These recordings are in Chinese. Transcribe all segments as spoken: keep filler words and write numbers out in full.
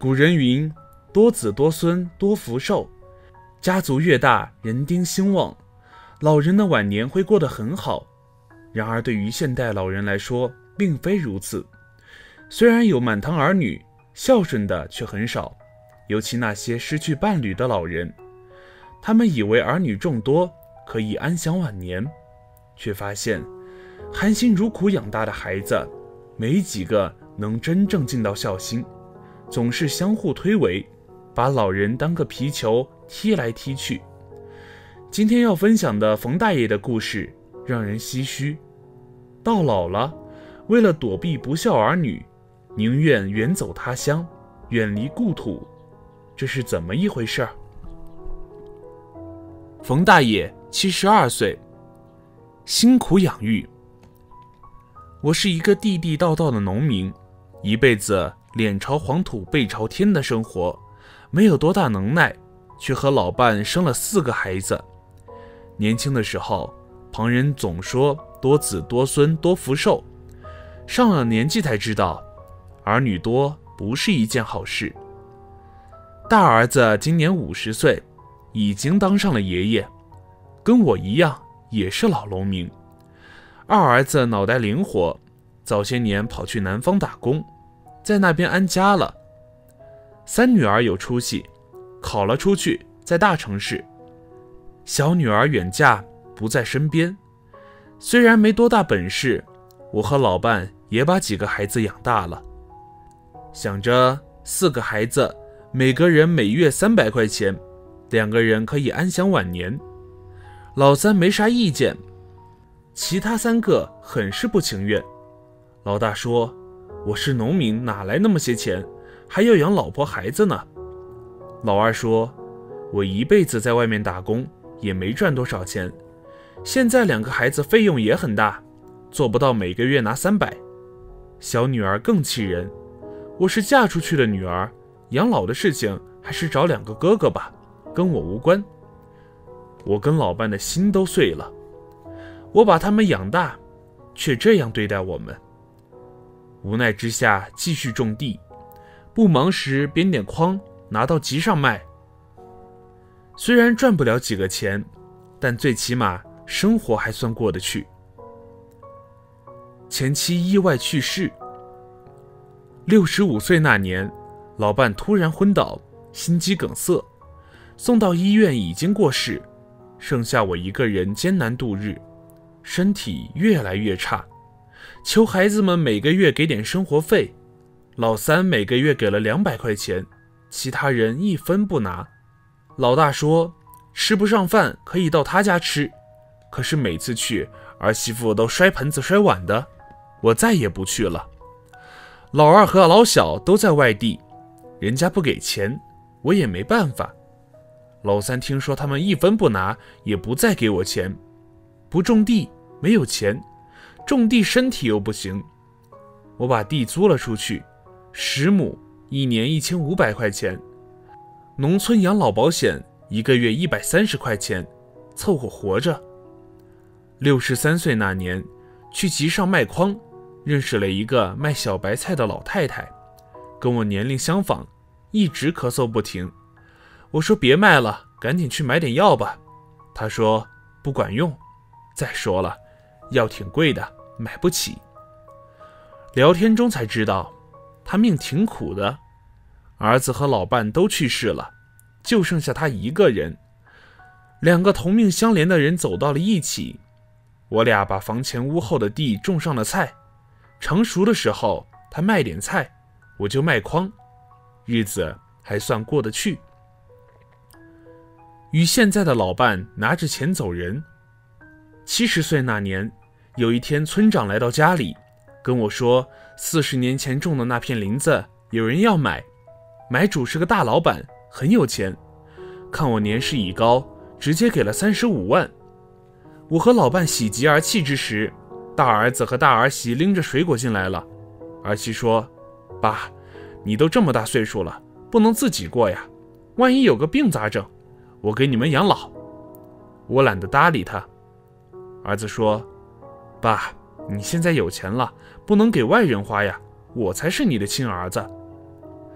古人云：多子多孙多福寿，家族越大人丁兴旺，老人的晚年会过得很好。然而对于现代老人来说并非如此，虽然有满堂儿女，孝顺的却很少，尤其那些失去伴侣的老人，他们以为儿女众多可以安享晚年，却发现含辛茹苦养大的孩子没几个能真正尽到孝心，总是相互推诿，把老人当个皮球踢来踢去。今天要分享的冯大爷的故事让人唏嘘，到老了，为了躲避不孝儿女，宁愿远走他乡，远离故土，这是怎么一回事？冯大爷七十二岁，辛苦养育。我是一个地地道道的农民，一辈子脸朝黄土背朝天的生活，没有多大能耐，却和老伴生了四个孩子。年轻的时候，旁人总说多子多孙多福寿，上了年纪才知道，儿女多不是一件好事。大儿子今年五十岁，已经当上了爷爷，跟我一样也是老农民。二儿子脑袋灵活，早些年跑去南方打工，在那边安家了。三女儿有出息，考了出去，在大城市。小女儿远嫁，不在身边。虽然没多大本事，我和老伴也把几个孩子养大了。想着四个孩子，每个人每月三百块钱，两个人可以安享晚年。老三没啥意见，其他三个很是不情愿。老大说：“我是农民，哪来那么些钱，还要养老婆孩子呢？”老二说：“我一辈子在外面打工，也没赚多少钱，现在两个孩子费用也很大，做不到每个月拿三百。”小女儿更气人：“我是嫁出去的女儿，养老的事情还是找两个哥哥吧，跟我无关。”我跟老伴的心都碎了，我把他们养大，却这样对待我们。无奈之下继续种地，不忙时编点筐拿到集上卖。虽然赚不了几个钱，但最起码生活还算过得去。前妻意外去世，六十五岁那年，老伴突然昏倒，心肌梗塞，送到医院已经过世，剩下我一个人艰难度日，身体越来越差，求孩子们每个月给点生活费。老三每个月给了两百块钱，其他人一分不拿。老大说吃不上饭可以到他家吃，可是每次去儿媳妇都摔盆子摔碗的，我再也不去了。老二和老小都在外地，人家不给钱，我也没办法。老三听说他们一分不拿，也不再给我钱。不种地没有钱，种地身体又不行，我把地租了出去，十亩一年一千五百块钱。农村养老保险一个月一百三十块钱，凑合活着。六十三岁那年，去集上卖筐，认识了一个卖小白菜的老太太，跟我年龄相仿，一直咳嗽不停。我说别卖了，赶紧去买点药吧。她说不管用，再说了，药挺贵的，买不起。聊天中才知道，她命挺苦的，儿子和老伴都去世了，就剩下她一个人。两个同命相连的人走到了一起，我俩把房前屋后的地种上了菜，成熟的时候她卖点菜，我就卖筐，日子还算过得去。与现在的老伴拿着钱走人。七十岁那年，有一天村长来到家里，跟我说四十年前种的那片林子有人要买，买主是个大老板，很有钱，看我年事已高，直接给了三十五万。我和老伴喜极而泣之时，大儿子和大儿媳拎着水果进来了。儿媳说：“爸，你都这么大岁数了，不能自己过呀，万一有个病咋整？我给你们养老。”我懒得搭理他。儿子说：“爸，你现在有钱了，不能给外人花呀，我才是你的亲儿子。”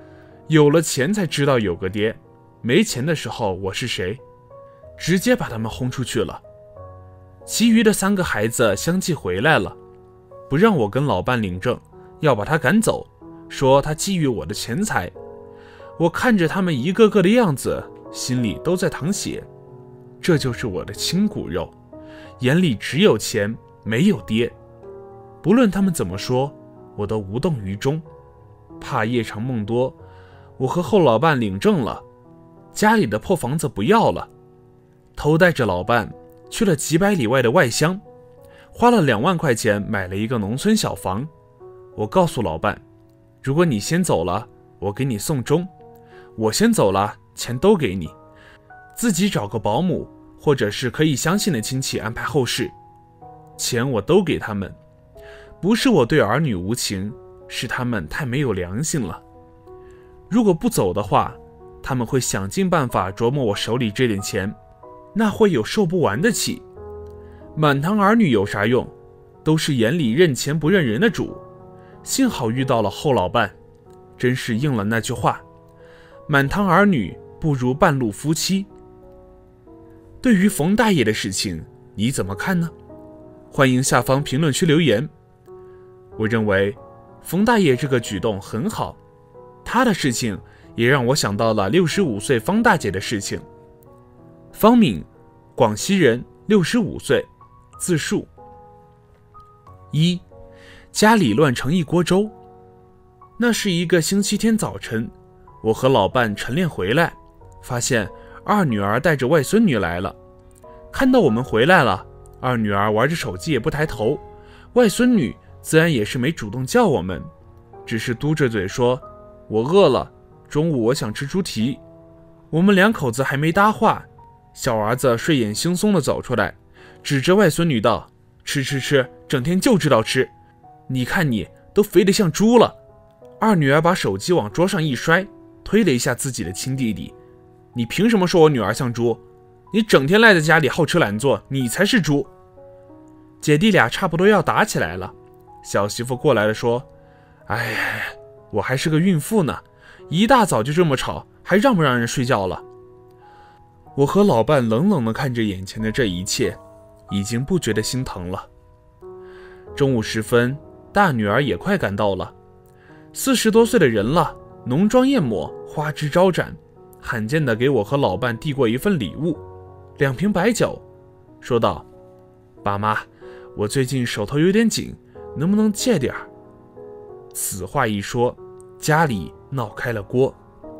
有了钱才知道有个爹，没钱的时候我是谁，直接把他们轰出去了。其余的三个孩子相继回来了，不让我跟老伴领证，要把他赶走，说他觊觎我的钱财。我看着他们一个个的样子，心里都在淌血。这就是我的亲骨肉，眼里只有钱，没有爹。不论他们怎么说，我都无动于衷。怕夜长梦多，我和后老伴领证了，家里的破房子不要了，偷带着老伴去了几百里外的外乡，花了两万块钱买了一个农村小房。我告诉老伴，如果你先走了，我给你送终；我先走了，钱都给你，自己找个保姆或者是可以相信的亲戚安排后事，钱我都给他们。不是我对儿女无情，是他们太没有良心了。如果不走的话，他们会想尽办法琢磨我手里这点钱，那会有受不完的气。满堂儿女有啥用？都是眼里认钱不认人的主。幸好遇到了后老伴，真是应了那句话，满堂儿女不如半路夫妻。对于冯大爷的事情，你怎么看呢？欢迎下方评论区留言。我认为冯大爷这个举动很好，他的事情也让我想到了六十五岁方大姐的事情。方敏，广西人，六十五岁，自述。一，家里乱成一锅粥。那是一个星期天早晨，我和老伴晨练回来，发现二女儿带着外孙女来了。看到我们回来了，二女儿玩着手机也不抬头，外孙女自然也是没主动叫我们，只是嘟着嘴说：“我饿了，中午我想吃猪蹄。”我们两口子还没搭话，小儿子睡眼惺忪地走出来，指着外孙女道：“吃吃吃，整天就知道吃，你看你都肥得像猪了。”二女儿把手机往桌上一摔，推了一下自己的亲弟弟：“你凭什么说我女儿像猪？你整天赖在家里好吃懒做，你才是猪。”姐弟俩差不多要打起来了，小媳妇过来了说：“哎呀，我还是个孕妇呢，一大早就这么吵，还让不让人睡觉了？”我和老伴冷冷地看着眼前的这一切，已经不觉得心疼了。中午时分，大女儿也快赶到了，四十多岁的人了，浓妆艳抹，花枝招展，罕见地给我和老伴递过一份礼物，两瓶白酒，说道：“爸妈，我最近手头有点紧，能不能借点儿？”此话一说，家里闹开了锅。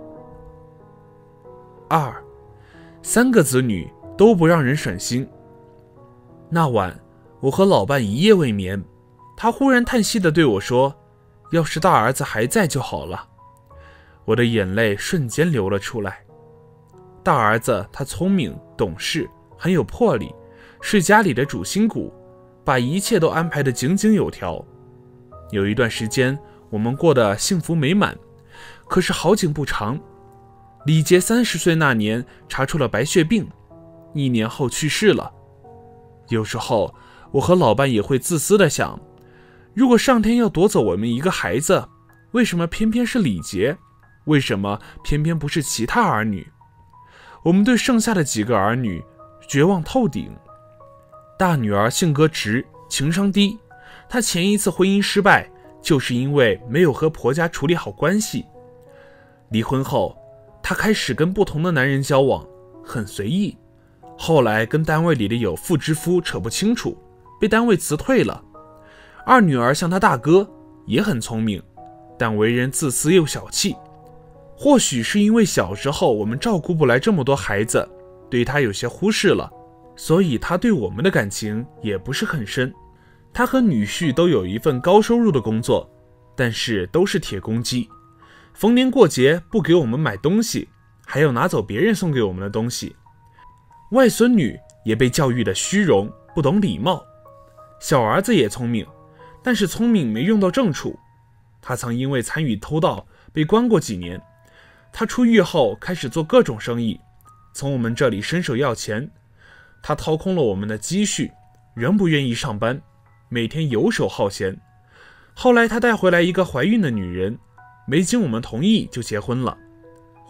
二，三个子女都不让人省心。那晚我和老伴一夜未眠，他忽然叹息地对我说：“要是大儿子还在就好了。”我的眼泪瞬间流了出来。大儿子他聪明懂事，很有魄力，是家里的主心骨，把一切都安排得井井有条。有一段时间我们过得幸福美满，可是好景不长，李杰三十岁那年查出了白血病，一年后去世了。有时候我和老伴也会自私地想，如果上天要夺走我们一个孩子，为什么偏偏是李杰？为什么偏偏不是其他儿女？我们对剩下的几个儿女绝望透顶。大女儿性格直，情商低，她前一次婚姻失败就是因为没有和婆家处理好关系。离婚后，她开始跟不同的男人交往，很随意，后来跟单位里的有妇之夫扯不清楚，被单位辞退了。二女儿像她大哥，也很聪明，但为人自私又小气。或许是因为小时候我们照顾不来这么多孩子，对她有些忽视了，所以她对我们的感情也不是很深。她和女婿都有一份高收入的工作，但是都是铁公鸡，逢年过节不给我们买东西，还要拿走别人送给我们的东西。外孙女也被教育的虚荣，不懂礼貌。小儿子也聪明，但是聪明没用到正处。他曾因为参与偷盗被关过几年，他出狱后开始做各种生意，从我们这里伸手要钱。他掏空了我们的积蓄，仍不愿意上班，每天游手好闲。后来他带回来一个怀孕的女人，没经我们同意就结婚了。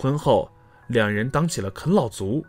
婚后，两人当起了啃老族。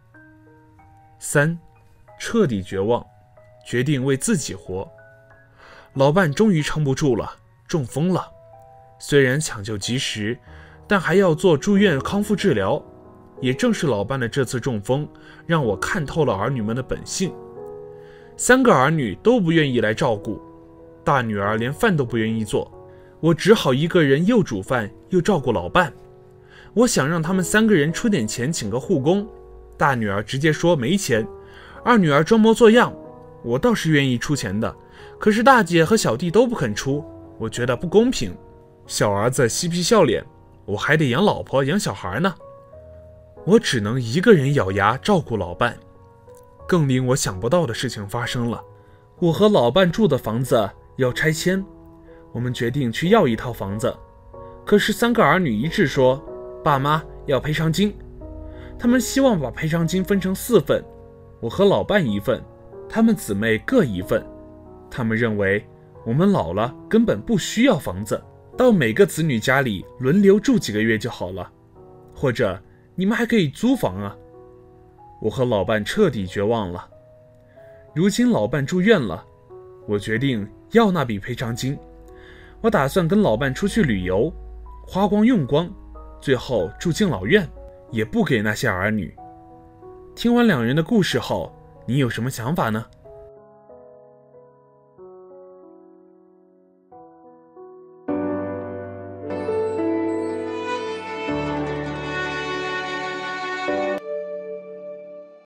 三，彻底绝望，决定为自己活。老伴终于撑不住了，中风了。虽然抢救及时，但还要做住院康复治疗。也正是老伴的这次中风，让我看透了儿女们的本性。三个儿女都不愿意来照顾，大女儿连饭都不愿意做，我只好一个人又煮饭又照顾老伴。我想让他们三个人出点钱请个护工，大女儿直接说没钱，二女儿装模作样，我倒是愿意出钱的，可是大姐和小弟都不肯出，我觉得不公平。小儿子嬉皮笑脸，我还得养老婆养小孩呢，我只能一个人咬牙照顾老伴。更令我想不到的事情发生了，我和老伴住的房子要拆迁，我们决定去要一套房子，可是三个儿女一致说爸妈要赔偿金，他们希望把赔偿金分成四份，我和老伴一份，他们姊妹各一份。他们认为我们老了根本不需要房子，到每个子女家里轮流住几个月就好了，或者你们还可以租房啊。我和老伴彻底绝望了。如今老伴住院了，我决定要那笔赔偿金。我打算跟老伴出去旅游，花光用光，最后住敬老院，也不给那些儿女。听完两人的故事后，你有什么想法呢？